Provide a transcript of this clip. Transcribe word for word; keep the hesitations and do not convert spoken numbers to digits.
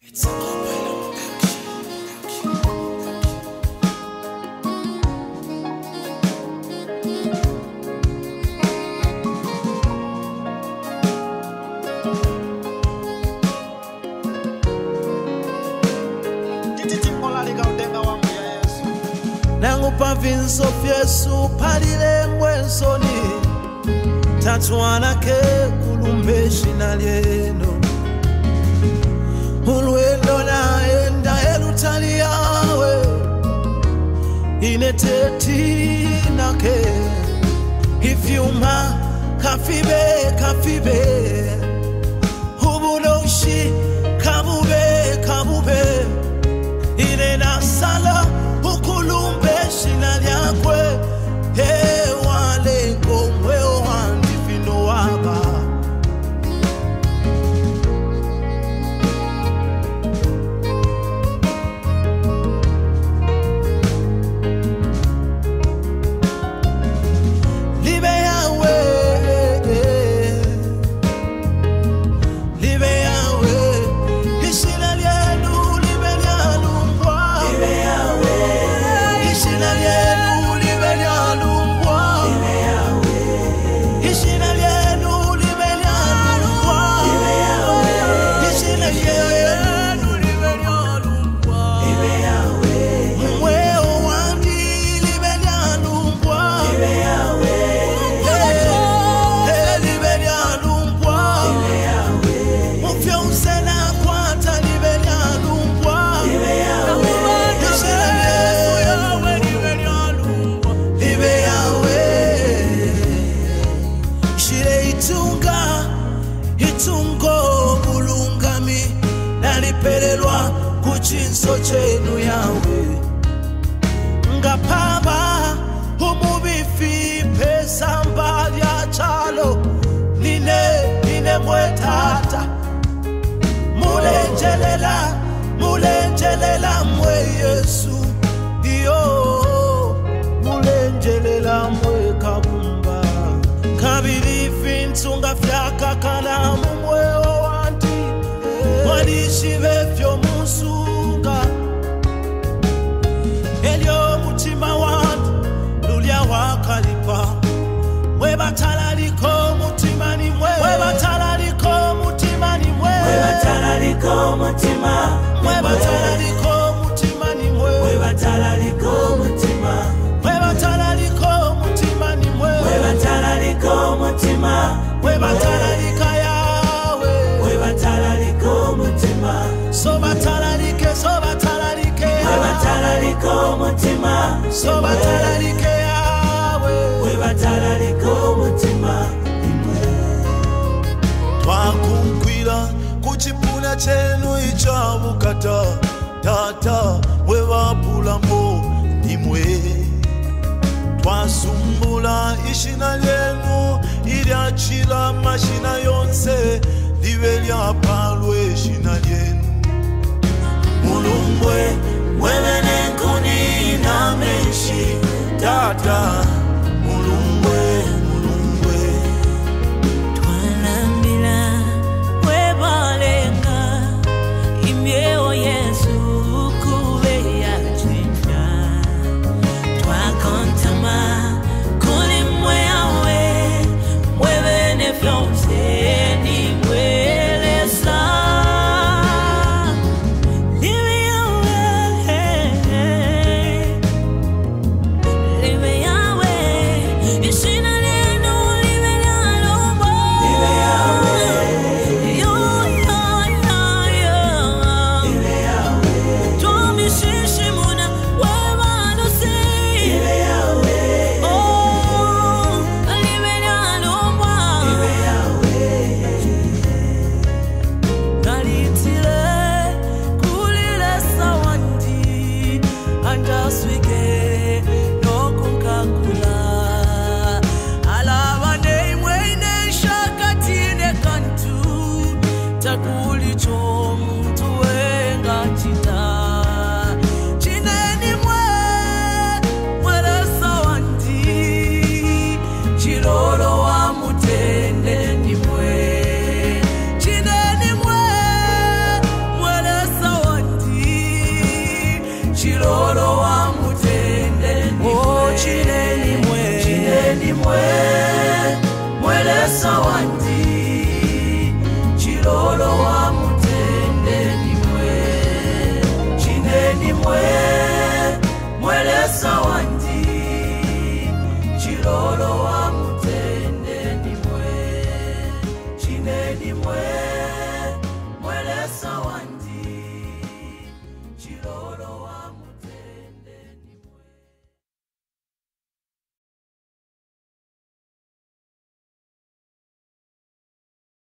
It's a compilation Nangupa vinso fyesu palile mwensoni Tatuana ke kulumbeshi na lieno Ulwendo na enda elutali yawe Ineteti na ke Ifyuma kafibe kafibe Hubuloshi kabube kabube Ine na sala ukulumbeshi na liakwe Hewa lengo mweo handi fino waba Libe yawe Libe yawe Ishina lienu libe lialumbwa Libe yawe Ishina lienu libe lialumbwa Libe yawe Ishina lienu libe lialumbwa Libe yawe Ishina lienu libe lialumbwa Libe yawe Mweo wandi libe lialumbwa Libe yawe Libe lialumbwa Libe yawe Mufyo usena kwata libe lialumbwa Libe yawe Ishina lienu libe lialumbwa Libe yawe Shire itunga Itungo bulungami Nalipelelwa kuchinso chenu yawe Ngapaba umubifi pesa mbadya chalo Nine, nine mwetata Mulenjelela, mulenjelela mwe Yesu Iyo, mulenjelela mwe kabumba Kabiri fintunga fyaka kana mumwe owanti Mwadishive fyo musunga Elio mutima wanti lulia wakalipa Mwe batalariko mutima ni mwe Mwe batalariko mutima ni mwe Mwe batalariko mutima Mwe batalariko mutima ni mwe Mwe batalariko mutima Mwe batalariko mutima ni mwe Mwe batalariko mutima Mwe batalarika yawe Mwe batalariko mutima So batalarike, so batalarike Mwe batalariko mutima So batalarike yawe Mwe batalariko mutima Twakunkwila kuchipuna chenu ichabukata Tata wewapula mbo nimwe Twasumbula ishina lyenu Iliachila mashina yonse Liwe lyapalwe shina lyenu Mulumbwe Mwemene nkuni na menshi Tata Mulumbwe Mulumbwe Twanambila webalenga imyeo Yesu kube yachinja Twakontama kuli mwe yawe mwebene fyonse ni mwelesa Libe yawe Libe yawe Ishina lienu libe lialumbo Libe yawe Yo yo yo yo Libe yawe Tumishishi muna webanusi Libe yawe Oh libe lialumbo Libe yawe Nalitile kulile sawandi Andaswike nokunkakula Alabane imwene shakatine kantu Takuli chomuntu wenga chita Chineni mwe mwele sawandi Chilolo wa mutende ni mwe Chineni mwe mwele wandi chilolo wa